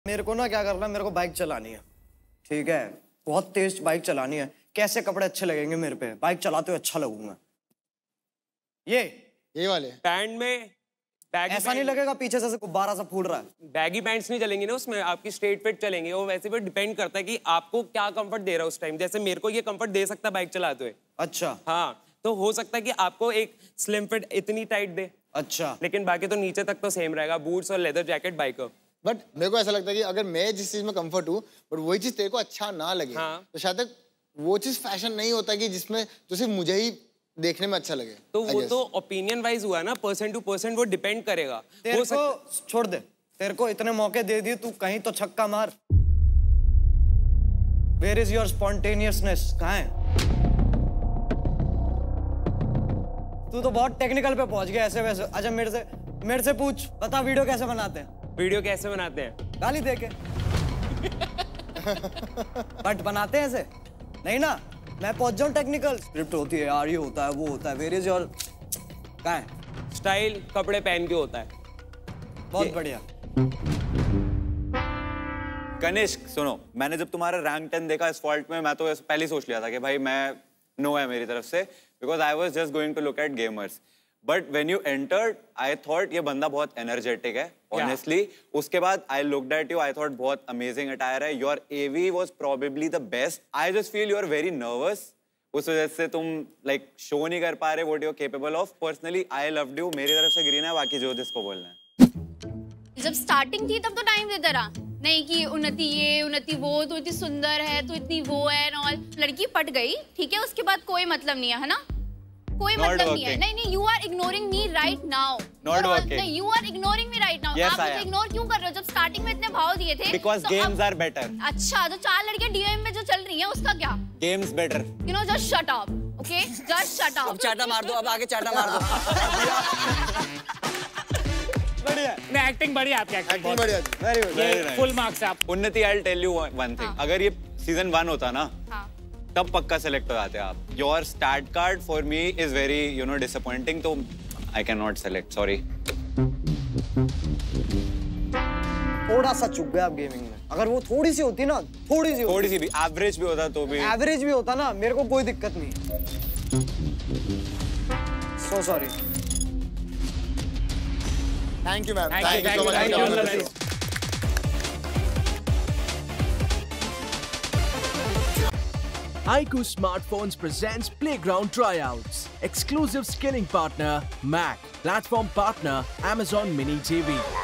मेरे को ना क्या करना है, मेरे को बाइक चलानी है, ठीक है, बहुत तेज बाइक चलानी है। कैसे कपड़े अच्छे लगेंगे मेरे पे, बाइक चलाते हुए अच्छा लगूंगा। ये वाले पैंट में ऐसा नहीं लगेगा पीछे से गुब्बारा सा फूल रहा है। बैगी पैंट्स नहीं चलेंगे ना उसमें, आपकी स्ट्रेट फिट चलेंगे। वो वैसे भी डिपेंड करता है कि आपको क्या कंफर्ट दे रहा है उस टाइम। जैसे मेरे को ये कंफर्ट दे सकता है बाइक चलाते हुए। अच्छा हाँ, तो हो सकता है कि आपको एक स्लिम फिट इतनी टाइट दे। अच्छा, लेकिन बाकी तो नीचे तक तो सेम रहेगा, बूट्स और लेदर जैकेट बाइकर। बट मेरे को ऐसा लगता है कि अगर मैं जिस चीज में कंफर्ट हूँ बट वही चीज तेरे को अच्छा ना लगे, हाँ। तो शायद तक वो चीज फैशन नहीं होता कि जिसमें तो सिर्फ मुझे ही देखने में अच्छा लगे। तो वो तो ओपिनियन वाइज हुआ ना, पर्सन टू पर्सन वो डिपेंड करेगा। तेरे को छोड़ दे, तेरे को इतने मौके दे दिए, तू कहीं तो छक्का मार। Where is your spontaneousness? कहाँ है? तू तो बहुत टेक्निकल पे पहुंच गया ऐसे वैसे। अच्छा मेरे से पूछ, बता वीडियो कैसे बनाते हैं? वीडियो कैसे बनाते हैं? गाली दे के। बट बनाते हैं ऐसे नहीं ना, मैं पहुंच जाऊं टेक्निकल। स्क्रिप्ट होती है यार, ये होता है वो होता है। वेयर इज योर कहाँ है? स्टाइल कपड़े पहन के होता है। बहुत बढ़िया। कनिष्क सुनो, मैंने जब तुम्हारा रैंक 10 देखा इस फॉल्ट में, मैं तो पहले ही सोच लिया था कि भाई मैं नो है मेरी तरफ से, because I was just going to look at gamers. But when you entered I thought ये बंदा बहुत एनर्जेटिक है ऑनेस्टली। उसके बाद I looked at you, I thought बहुत अमेजिंग अटायर है। Your AV was probably the best. I just feel you are very nervous, उस वजह से तुम लाइक शो नहीं कर पा रहे what you are capable of. Personally I loved you, मेरी तरफ से ग्रीन है, बाकी जो जिसको बोलना है। जब स्टार्टिंग थी तब तो टाइम देता रहा नहीं कि उन्नति ये उन्नति वो, तू इतनी सुंदर है, तू इतनी वो है और लड़की पट गई, ठीक है, उसके बाद कोई मतलब नहीं है ना, कोई मतलब नहीं है। नहीं, you are ignoring me right now. नहीं, you are ignoring me right now. आप मुझे इग्नोर क्यों कर रहे हो? जब स्टार्टिंग में इतने भाव दिए थे। Because games are better. अच्छा, तो 4 लड़कियां डीएम में जो चल रही हैं उसका क्या? Games better. You know, just shut up, okay, just shut up. अब चाटा मार दो, अब आगे चाटा मार दो। बढ़िया, नहीं एक्टिंग बढ़िया, आपकी एक्टिंग बढ़िया, very good, very nice. Full marks आप। Unnati I will tell you one thing, अगर ये सीजन 1 होता ना तब पक्का सेलेक्ट हो जाते आप। Your start card for me is very you know disappointing, तो I can not select, sorry. थोड़ा सा चुक गया आप गेमिंग में। अगर वो थोड़ी सी होती ना, थोड़ी सी भी एवरेज भी होता तो भी, एवरेज भी होता ना, मेरे को कोई दिक्कत नहीं। So sorry. Thank you ma'am, Thank you so much। iQOO Smartphones presents Playground Tryouts. Exclusive skilling partner, Mac. Platform partner, Amazon Mini TV.